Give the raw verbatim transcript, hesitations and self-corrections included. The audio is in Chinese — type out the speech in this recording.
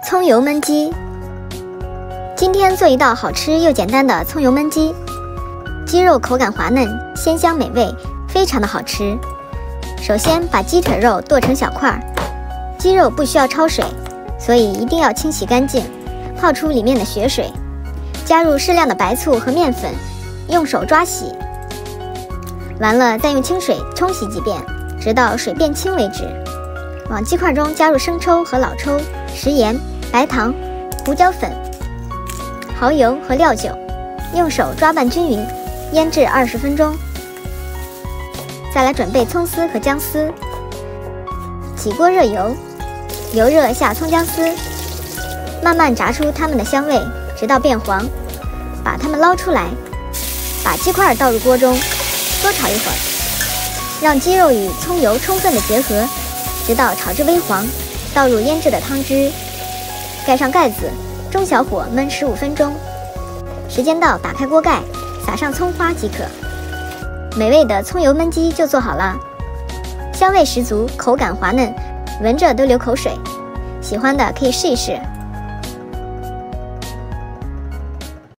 葱油焖鸡。今天做一道好吃又简单的葱油焖鸡，鸡肉口感滑嫩，鲜香美味，非常的好吃。首先把鸡腿肉剁成小块，鸡肉不需要焯水，所以一定要清洗干净，泡出里面的血水，加入适量的白醋和面粉，用手抓洗。完了再用清水冲洗几遍，直到水变清为止。往鸡块中加入生抽和老抽、食盐、白糖、胡椒粉、蚝油和料酒，用手抓拌均匀，腌制二十分钟。再来准备葱丝和姜丝。起锅热油，油热下葱姜丝，慢慢炸出它们的香味，直到变黄，把它们捞出来，把鸡块倒入锅中，多炒一会儿，让鸡肉与葱油充分的结合，直到炒至微黄，倒入腌制的汤汁，盖上盖子，中小火焖十五分钟。时间到，打开锅盖，撒上葱花即可。美味的葱油焖鸡就做好了，香味十足，口感滑嫩，闻着都流口水。喜欢的可以试一试。